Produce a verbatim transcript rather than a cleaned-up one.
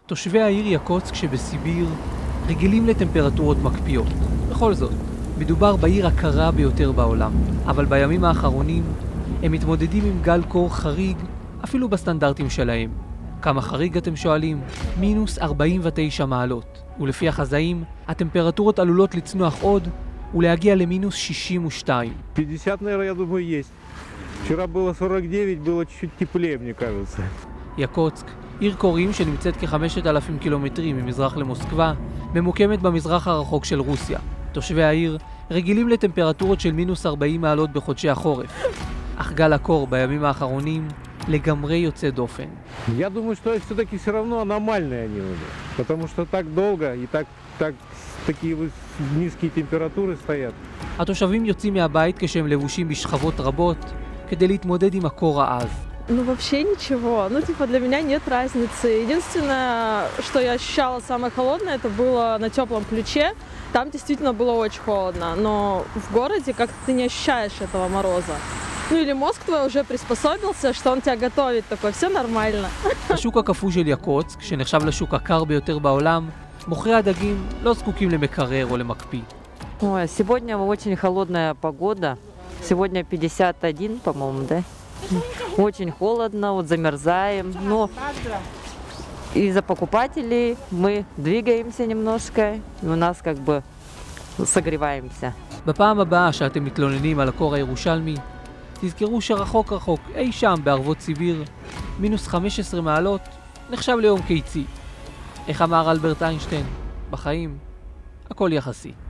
תושבי העיר יקוצק שבסיביר רגילים לטמפרטורות מקפיאות. בכל זאת, מדובר בעיר הקרה ביותר בעולם, אבל בימים האחרונים הם מתמודדים עם גל קור חריג אפילו בסטנדרטים שלהם. כמה חריג אתם שואלים? מינוס ארבעים ותשע מעלות, ולפי החזאים הטמפרטורות עלולות לצנוח עוד ולהגיע למינוס שישים ושתיים. пятьдесят, наверное, я думаю, есть. Вчера было сорок девять, было чуть-чуть теплее, мне кажется. יקוצק, עיר קורים שנמצאת כ-חמשת אלפים קילומטרים ממזרח למוסקבה, ממוקמת במזרח הרחוק של רוסיה. תושבי העיר רגילים לטמפרטורות של מינוס ארבעים מעלות בחודשי החורף, אך גל הקור בימים האחרונים לגמרי יוצא דופן. Я думаю, что все-таки все равно аномальные они уже, потому что так долго и так, так такие низкие температуры стоят. התושבים יוצאים מהבית כשהם לבושים בשכבות רבות כדי להתמודד עם הקור העז. Ну, вообще ничего. Ну, типа, для меня нет разницы. Единственное, что я ощущала самое холодное, это было на теплом ключе. Там действительно было очень холодно. Но в городе как-то ты не ощущаешь этого мороза. Ну, или мозг твой уже приспособился, что он тебя готовит. Такой, все нормально. השוק הקפוא של יקוצק, שנחשב לשוק הקר ביותר בעולם, מוכרי הדגים לא זקוקים למקרר או למקפיא. Ой, сегодня очень холодная погода. Сегодня пятьдесят один, по-моему, да? Очень холодно, вот замерзаем. Но из-за покупателей мы двигаемся немножко, и у нас как бы согреваемся. בפעם הבאה שאתם מתלוננים על הקור הירושלמי, תזכרו שרחוק רחוק, אי שם בערבות סיביר, מינוס חמש עשרה מעלות, נחשב ליום קיצי. איך אמר אלברט איינשטיין? בחיים, הכל יחסי.